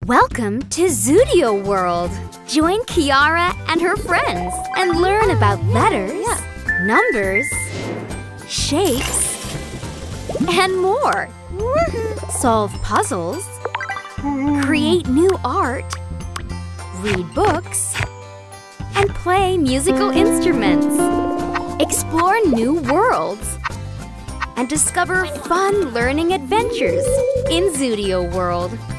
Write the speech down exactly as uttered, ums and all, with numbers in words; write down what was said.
Welcome to Zoodio World. Join Ciara and her friends and learn about letters, numbers, shapes, and more. Solve puzzles, create new art, read books, and play musical instruments. Explore new worlds and discover fun learning adventures in Zoodio World.